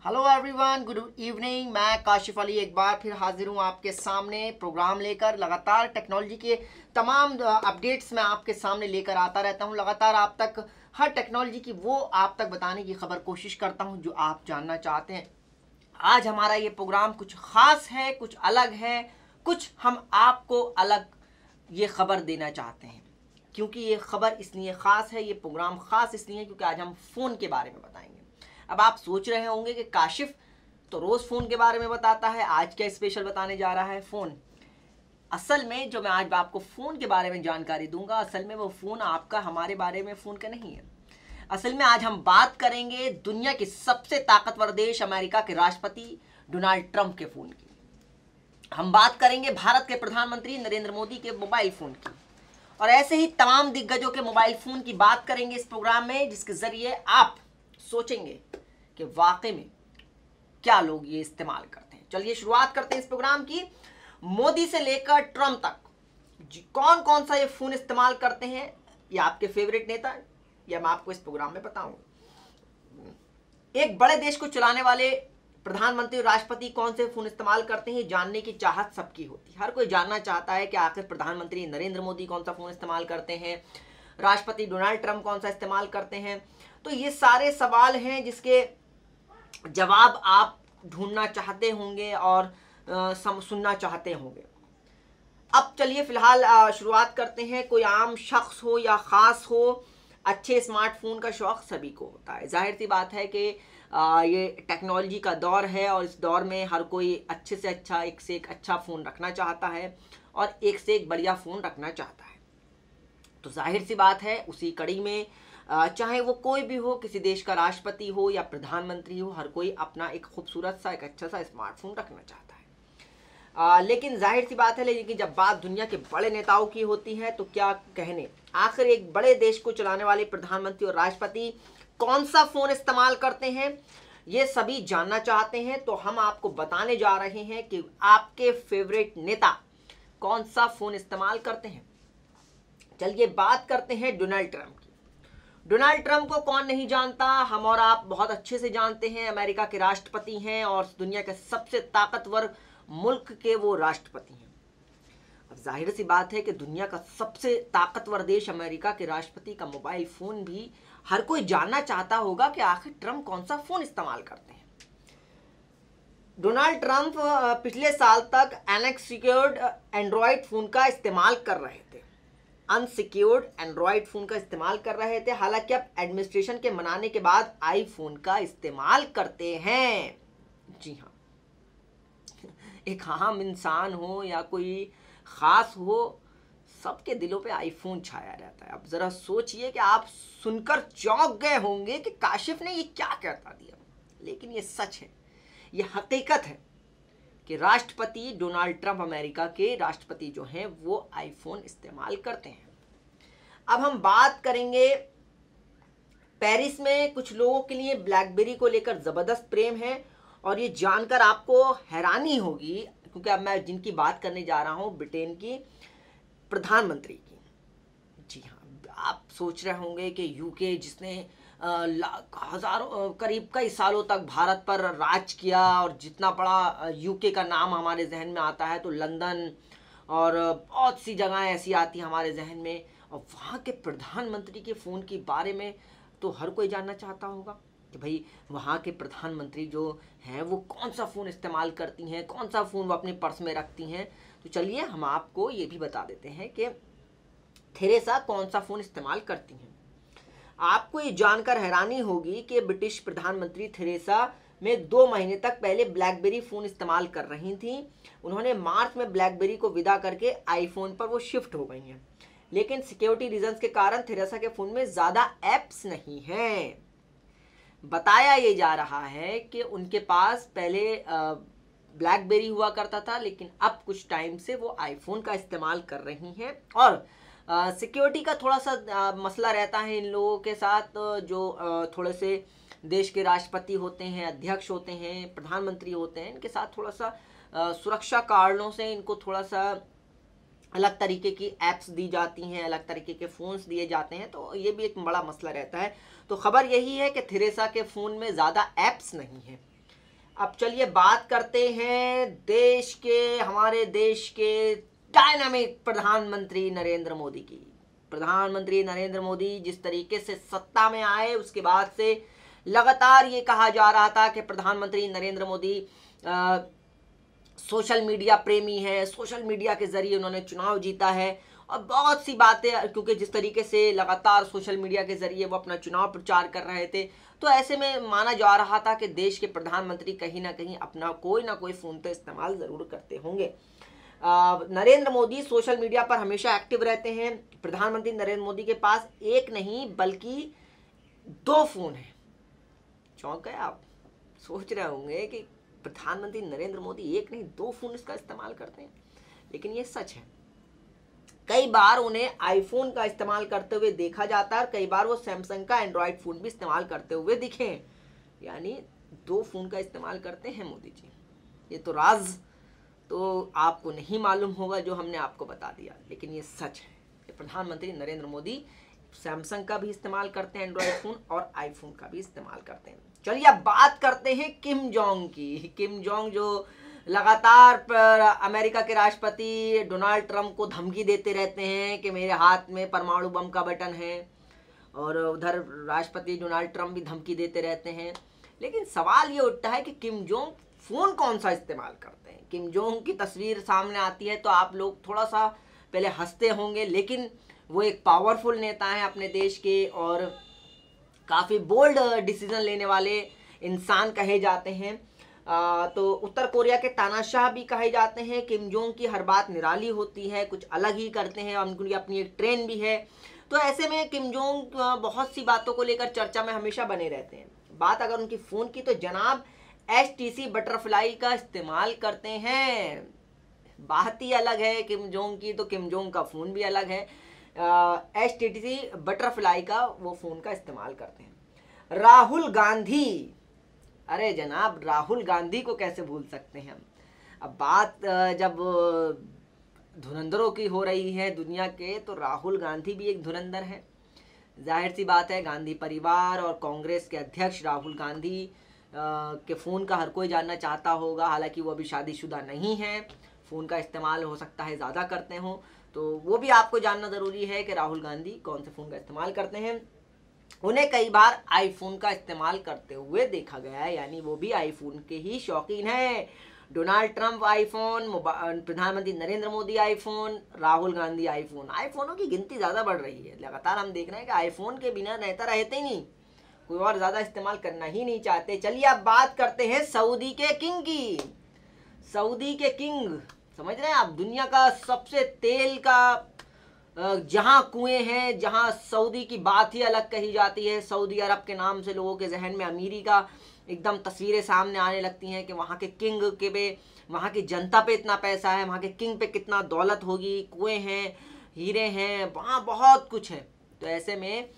Hello everyone, good evening. मैं काशिफ अली एक बार फिर हाजिर हूँ आपके सामने प्रोग्राम लेकर। लगातार टेक्नोलॉजी के तमाम अपडेट्स मैं आपके सामने लेकर आता रहता हूँ। लगातार आप तक हर टेक्नोलॉजी की वो आप तक बताने की खबर कोशिश करता हूँ जो आप जानना चाहते हैं। आज हमारा ये प्रोग्राम कुछ ख़ास है, कुछ अलग है, कुछ हम आपको अलग ये खबर देना चाहते हैं। क्योंकि ये खबर इसलिए ख़ास है, ये प्रोग्राम ख़ास इसलिए क्योंकि आज हम फ़ोन के बारे में बताएंगे। अब आप सोच रहे होंगे कि काशिफ तो रोज़ फ़ोन के बारे में बताता है, आज क्या स्पेशल बताने जा रहा है फ़ोन। असल में जो मैं आज आपको फ़ोन के बारे में जानकारी दूंगा, असल में वो फ़ोन आपका हमारे बारे में फ़ोन का नहीं है। असल में आज हम बात करेंगे दुनिया के सबसे ताकतवर देश अमेरिका के राष्ट्रपति डोनाल्ड ट्रंप के फ़ोन की। हम बात करेंगे भारत के प्रधानमंत्री नरेंद्र मोदी के मोबाइल फ़ोन की, और ऐसे ही तमाम दिग्गजों के मोबाइल फ़ोन की बात करेंगे इस प्रोग्राम में, जिसके ज़रिए आप सोचेंगे कि वाकई में क्या लोग ये इस्तेमाल करते हैं। चलिए शुरुआत करते हैं इस प्रोग्राम की। मोदी से लेकर ट्रंप तक कौन कौन सा ये फ़ोन इस्तेमाल करते हैं, ये आपके फेवरेट नेता है, यह मैं आपको इस प्रोग्राम में बताऊंगा। एक बड़े देश को चलाने वाले प्रधानमंत्री और राष्ट्रपति कौन से फ़ोन इस्तेमाल करते हैं, जानने की चाहत सबकी होती है। हर कोई जानना चाहता है कि आखिर प्रधानमंत्री नरेंद्र मोदी कौन सा फ़ोन इस्तेमाल करते हैं, राष्ट्रपति डोनाल्ड ट्रंप कौन सा इस्तेमाल करते हैं। तो ये सारे सवाल हैं जिसके जवाब आप ढूंढना चाहते होंगे और सुनना चाहते होंगे। अब चलिए फिलहाल शुरुआत करते हैं। कोई आम शख्स हो या ख़ास हो, अच्छे स्मार्टफोन का शौक़ सभी को होता है। जाहिर सी बात है कि ये टेक्नोलॉजी का दौर है और इस दौर में हर कोई अच्छे से अच्छा, एक से एक अच्छा फ़ोन रखना चाहता है और एक से एक बढ़िया फ़ोन रखना चाहता है। तो जाहिर सी बात है उसी कड़ी में चाहे वो कोई भी हो, किसी देश का राष्ट्रपति हो या प्रधानमंत्री हो, हर कोई अपना एक खूबसूरत सा, एक अच्छा सा स्मार्टफोन रखना चाहता है। लेकिन जाहिर सी बात है, लेकिन जब बात दुनिया के बड़े नेताओं की होती है तो क्या कहने, आखिर एक बड़े देश को चलाने वाले प्रधानमंत्री और राष्ट्रपति कौन सा फ़ोन इस्तेमाल करते हैं, ये सभी जानना चाहते हैं। तो हम आपको बताने जा रहे हैं कि आपके फेवरेट नेता कौन सा फ़ोन इस्तेमाल करते हैं। चलिए बात करते हैं डोनाल्ड ट्रंप की। डोनाल्ड ट्रंप को कौन नहीं जानता, हम और आप बहुत अच्छे से जानते हैं। अमेरिका के राष्ट्रपति हैं और दुनिया के सबसे ताकतवर मुल्क के वो राष्ट्रपति हैं। अब जाहिर सी बात है कि दुनिया का सबसे ताकतवर देश अमेरिका के राष्ट्रपति का मोबाइल फ़ोन भी हर कोई जानना चाहता होगा कि आखिर ट्रंप कौन सा फ़ोन इस्तेमाल करते हैं। डोनाल्ड ट्रंप पिछले साल तक अनसिक्योर्ड एंड्रॉयड फ़ोन का इस्तेमाल कर रहे थे, अनसिक्योर्ड एंड्रॉयड फ़ोन का इस्तेमाल कर रहे थे। हालांकि अब एडमिनिस्ट्रेशन के मनाने के बाद आईफोन का इस्तेमाल करते हैं। जी हाँ, एक आम इंसान हो या कोई ख़ास हो, सबके दिलों पे आईफोन छाया रहता है। अब ज़रा सोचिए कि आप सुनकर चौंक गए होंगे कि काशिफ ने ये क्या कहता दिया, लेकिन ये सच है, ये हकीकत है कि राष्ट्रपति डोनाल्ड ट्रंप, अमेरिका के राष्ट्रपति जो हैं, वो आईफोन इस्तेमाल करते हैं। अब हम बात करेंगे, पेरिस में कुछ लोगों के लिए ब्लैकबेरी को लेकर ज़बरदस्त प्रेम है, और ये जानकर आपको हैरानी होगी क्योंकि अब मैं जिनकी बात करने जा रहा हूँ, ब्रिटेन की प्रधानमंत्री की। जी हाँ, आप सोच रहे होंगे कि यूके जिसने हज़ारों करीब कई सालों तक भारत पर राज किया, और जितना बड़ा यूके का नाम हमारे जहन में आता है तो लंदन और बहुत सी जगहें ऐसी आती हैं हमारे जहन में, और वहाँ के प्रधानमंत्री के फ़ोन के बारे में तो हर कोई जानना चाहता होगा कि भाई वहाँ के प्रधानमंत्री जो हैं वो कौन सा फ़ोन इस्तेमाल करती हैं, कौन सा फ़ोन वो अपने पर्स में रखती हैं। तो चलिए हम आपको ये भी बता देते हैं कि थेरेसा कौन सा फ़ोन इस्तेमाल करती हैं। आपको ये जानकर हैरानी होगी कि ब्रिटिश प्रधानमंत्री थेरेसा में 2 महीने तक पहले ब्लैकबेरी फ़ोन इस्तेमाल कर रही थी। उन्होंने मार्च में ब्लैकबेरी को विदा करके आईफोन पर वो शिफ्ट हो गई हैं, लेकिन सिक्योरिटी रीजंस के कारण थेरेसा के फ़ोन में ज़्यादा ऐप्स नहीं हैं। बताया ये जा रहा है कि उनके पास पहले ब्लैकबेरी हुआ करता था, लेकिन अब कुछ टाइम से वो आईफोन का इस्तेमाल कर रही हैं। और सिक्योरिटी का थोड़ा सा मसला रहता है इन लोगों के साथ, जो थोड़े से देश के राष्ट्रपति होते हैं, अध्यक्ष होते हैं, प्रधानमंत्री होते हैं, इनके साथ थोड़ा सा सुरक्षा कारणों से इनको थोड़ा सा अलग तरीके की ऐप्स दी जाती हैं, अलग तरीके के फ़ोन्स दिए जाते हैं, तो ये भी एक बड़ा मसला रहता है। तो ख़बर यही है कि थेरेसा के फ़ोन में ज़्यादा ऐप्स नहीं हैं। अब चलिए बात करते हैं हमारे देश के डायनामिक प्रधानमंत्री नरेंद्र मोदी की। प्रधानमंत्री नरेंद्र मोदी जिस तरीके से सत्ता में आए, उसके बाद से लगातार ये कहा जा रहा था कि प्रधानमंत्री नरेंद्र मोदी सोशल मीडिया प्रेमी है, सोशल मीडिया के जरिए उन्होंने चुनाव जीता है, और बहुत सी बातें, क्योंकि जिस तरीके से लगातार सोशल मीडिया के जरिए वो अपना चुनाव प्रचार कर रहे थे, तो ऐसे में माना जा रहा था कि देश के प्रधानमंत्री कहीं ना कहीं अपना कोई ना कोई फ़ोन तो इस्तेमाल ज़रूर करते होंगे। नरेंद्र मोदी सोशल मीडिया पर हमेशा एक्टिव रहते हैं। प्रधानमंत्री नरेंद्र मोदी के पास एक नहीं बल्कि 2 फ़ोन हैं। चौंक गए आप? सोच रहे होंगे कि प्रधानमंत्री नरेंद्र मोदी एक नहीं 2 फ़ोन इसका इस्तेमाल करते हैं, लेकिन ये सच है। कई बार उन्हें आईफोन का इस्तेमाल करते हुए देखा जाता है और कई बार वो सैमसंग का एंड्रॉयड फ़ोन भी इस्तेमाल करते हुए दिखे। यानी 2 फ़ोन का इस्तेमाल करते हैं मोदी जी। ये तो राज तो आपको नहीं मालूम होगा जो हमने आपको बता दिया, लेकिन ये सच है कि प्रधानमंत्री नरेंद्र मोदी सैमसंग का भी इस्तेमाल करते हैं एंड्रॉयड फ़ोन, और आईफोन का भी इस्तेमाल करते हैं। चलिए अब बात करते हैं किम जोंग की। किम जोंग जो लगातार अमेरिका के राष्ट्रपति डोनाल्ड ट्रंप को धमकी देते रहते हैं कि मेरे हाथ में परमाणु बम का बटन है, और उधर राष्ट्रपति डोनाल्ड ट्रंप भी धमकी देते रहते हैं। लेकिन सवाल ये उठता है कि किम जोंग फ़ोन कौन सा इस्तेमाल करते हैं। किम जोंग की तस्वीर सामने आती है तो आप लोग थोड़ा सा पहले हंसते होंगे, लेकिन वो एक पावरफुल नेता हैं अपने देश के, और काफ़ी बोल्ड डिसीजन लेने वाले इंसान कहे जाते हैं। तो उत्तर कोरिया के तानाशाह भी कहे जाते हैं। किम जोंग की हर बात निराली होती है, कुछ अलग ही करते हैं, और उनकी अपनी एक ट्रेन भी है। तो ऐसे में किम जोंग बहुत सी बातों को लेकर चर्चा में हमेशा बने रहते हैं। बात अगर उनकी फ़ोन की तो जनाब HTC बटरफ्लाई का इस्तेमाल करते हैं। बात ही अलग है किम जोंग की, तो किम जोंग का फ़ोन भी अलग है। HTC बटरफ्लाई का वो फ़ोन का इस्तेमाल करते हैं। राहुल गांधी, अरे जनाब राहुल गांधी को कैसे भूल सकते हैं हम। अब बात जब धुरंधरों की हो रही है दुनिया के, तो राहुल गांधी भी एक धुरंधर है। जाहिर सी बात है, गांधी परिवार और कांग्रेस के अध्यक्ष राहुल गांधी के फ़ोन का हर कोई जानना चाहता होगा। हालांकि वो अभी शादीशुदा नहीं है, फ़ोन का इस्तेमाल हो सकता है ज़्यादा करते हों, तो वो भी आपको जानना ज़रूरी है कि राहुल गांधी कौन से फ़ोन का इस्तेमाल करते हैं। उन्हें कई बार आईफोन का इस्तेमाल करते हुए देखा गया है, यानी वो भी आईफोन के ही शौकीन हैं। डोनाल्ड ट्रंप आईफोन, प्रधानमंत्री नरेंद्र मोदी आईफोन, राहुल गांधी आईफोन। आईफोनों की गिनती ज़्यादा बढ़ रही है। लगातार हम देख रहे हैं कि आईफोन के बिना नेता रहते ही नहीं, कोई और ज़्यादा इस्तेमाल करना ही नहीं चाहते। चलिए अब बात करते हैं सऊदी के किंग की। सऊदी के किंग, समझ रहे हैं आप, दुनिया का सबसे तेल का जहाँ कुएं हैं, जहाँ सऊदी की बात ही अलग कही जाती है। सऊदी अरब के नाम से लोगों के जहन में अमीरी का एकदम तस्वीरें सामने आने लगती हैं कि वहाँ के किंग के पे, वहाँ की जनता पे इतना पैसा है, वहाँ के किंग पे कितना दौलत होगी, कुएं हैं, हीरे हैं, वहाँ बहुत कुछ है। तो ऐसे में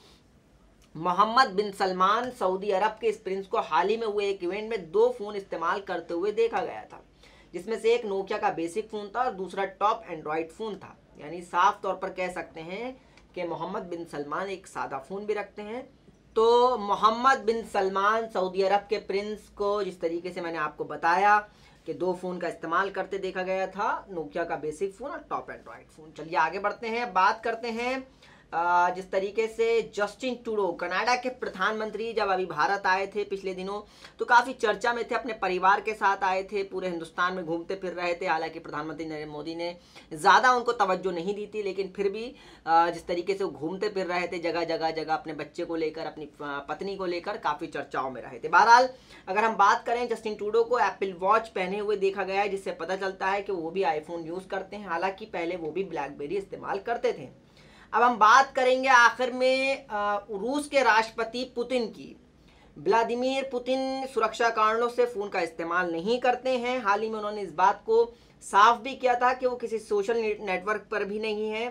Mohammed bin Salman Saudi Arab के इस प्रिंस को हाल ही में हुए एक इवेंट में 2 फ़ोन इस्तेमाल करते हुए देखा गया था, जिसमें से एक नोकिया का बेसिक फ़ोन था और दूसरा टॉप एंड्रॉयड फ़ोन था। यानी साफ तौर पर कह सकते हैं कि मोहम्मद बिन सलमान एक सादा फ़ोन भी रखते हैं। तो Mohammed bin Salman Saudi Arab के प्रिंस को, जिस तरीके से मैंने आपको बताया कि 2 फ़ोन का इस्तेमाल करते देखा गया था, नोकिया का बेसिक फ़ोन और टॉप एंड्रॉयड फ़ोन। चलिए आगे बढ़ते हैं, बात करते हैं जिस तरीके से जस्टिन ट्रूडो कनाडा के प्रधानमंत्री जब अभी भारत आए थे पिछले दिनों, तो काफ़ी चर्चा में थे। अपने परिवार के साथ आए थे, पूरे हिंदुस्तान में घूमते फिर रहे थे। हालांकि प्रधानमंत्री नरेंद्र मोदी ने ज़्यादा उनको तवज्जो नहीं दी थी, लेकिन फिर भी जिस तरीके से वो घूमते फिर रहे थे जगह जगह अपने बच्चे को लेकर, अपनी पत्नी को लेकर, काफ़ी चर्चाओं में रहे थे। बहरहाल अगर हम बात करें, जस्टिन ट्रूडो को एप्पल वॉच पहने हुए देखा गया है, जिससे पता चलता है कि वो भी आईफोन यूज़ करते हैं। हालांकि पहले वो भी ब्लैकबेरी इस्तेमाल करते थे। अब हम बात करेंगे आखिर में रूस के राष्ट्रपति पुतिन की। व्लादिमीर पुतिन सुरक्षा कारणों से फ़ोन का इस्तेमाल नहीं करते हैं। हाल ही में उन्होंने इस बात को साफ भी किया था कि वो किसी सोशल नेटवर्क पर भी नहीं है।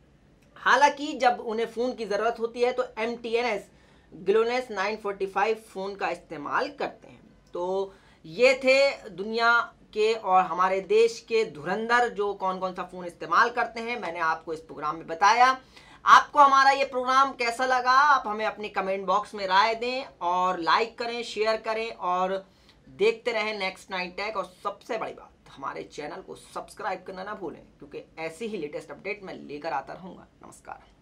हालांकि जब उन्हें फ़ोन की ज़रूरत होती है तो MTNS ग्लोनेस 945 फ़ोन का इस्तेमाल करते हैं। तो ये थे दुनिया के और हमारे देश के धुरंधर जो कौन कौन सा फ़ोन इस्तेमाल करते हैं, मैंने आपको इस प्रोग्राम में बताया। आपको हमारा ये प्रोग्राम कैसा लगा, आप हमें अपने कमेंट बॉक्स में राय दें, और लाइक करें, शेयर करें, और देखते रहें नेक्स्ट नाइन टेक, और सबसे बड़ी बात हमारे चैनल को सब्सक्राइब करना ना भूलें, क्योंकि ऐसी ही लेटेस्ट अपडेट मैं लेकर आता रहूँगा। नमस्कार।